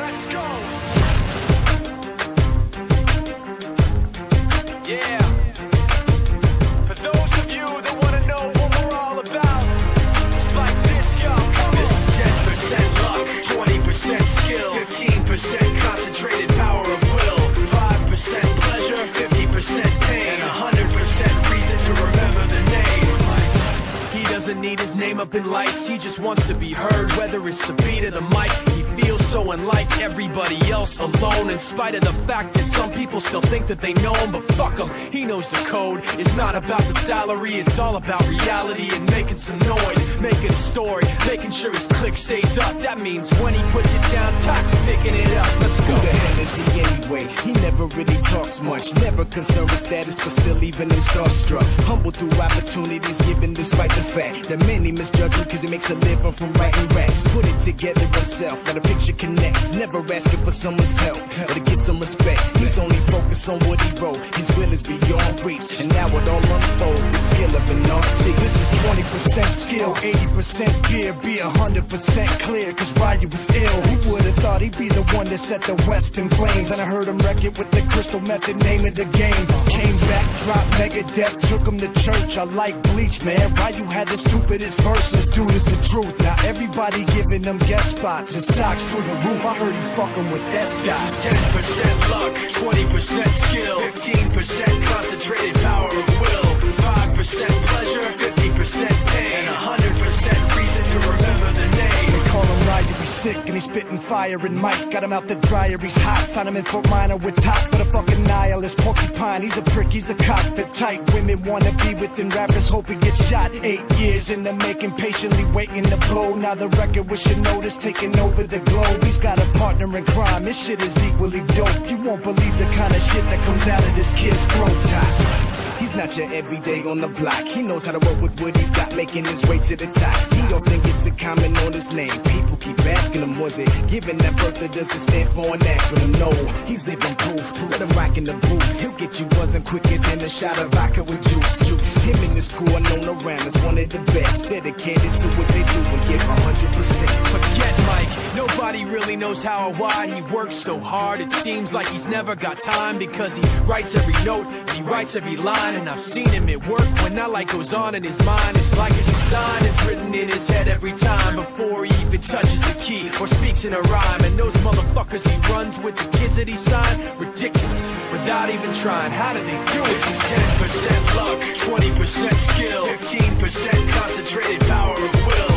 Let's go. Yeah. For those of you that want to know what we're all about, it's like this, y'all. This is 10% luck, 20% skill, 15% concentrated power of will, 5% pleasure, 50% pain, and 100% reason to remember the name. He doesn't need his name up in lights, he just wants to be heard, whether it's the beat of the mic. He feels so unlike everybody else, alone, in spite of the fact that some people still think that they know him, but fuck him, he knows the code. It's not about the salary, it's all about reality and making some noise, making a story, making sure his click stays up. That means when he puts it down, Tox picking it up. Let's go. Who the hell is he anyway? He never really talks much, never concerned with status, but still even him starstruck. Humble through opportunities given despite the fact that many misjudge him cause he makes a living from writing raps. Put it together himself, got a picture connects, never asking for someone's help or to get some respect. He's only focused on what he wrote, his will is beyond reach, and now it all unfolds, the skill of an artist. This is 20% skill, 80% gear, be 100% clear, cause Ryu was ill. Who would've thought he'd be the one that set the West in flames? And I heard him wreck it with the Crystal Method, name of the game. Came back, dropped Megadeth, took him to church. I like Bleach, man. Ryu had the stupidest verse, this dude is the truth. Now everybody giving them guest spots and stocks through the roof. I heard he fucking with that stock. This is 10% luck, 20% skill, 15% concentrated power of will, 5% pleasure, 50% pain, and 100% reason to remember the name. They call him Ryu, he's sick and he's spitting fire and Mike got him out the dryer, he's hot. Found him in Fort Minor with top, but a fucking nihilist porcupine. He's a prick, he's a cock, the type women wanna be within. Rappers hope he gets shot. 8 years in the making, patiently waiting to blow. Now the record with your notice taking over the globe. He's got a partner in crime, his shit is equally dope. You won't believe the kind of shit that comes out of this kid's throat. He's not your everyday on the block. He knows how to work with what he's got, making his way to the top. He often gets a comment on his name. People keep asking him, was it given that birth or does it stand for an acronym? No, he's living proof. Let him rock in the booth. He'll get you buzzing quicker than a shot of vodka with juice. Him and his crew are known around as one of the best. Dedicated to what they do and give 100%. Forget Mike, nobody really knows how or why he works so hard. It seems like he's never got time because he writes every note and he writes every line. And I've seen him at work when that light goes on in his mind. It's like a design is written in his head every time before he even touches a key or speaks in a rhyme. And those motherfuckers he runs with, the kids that he signed, ridiculous, without even trying. How do they do it? This is 10% luck, 20% skill, 15% concentrated power of will,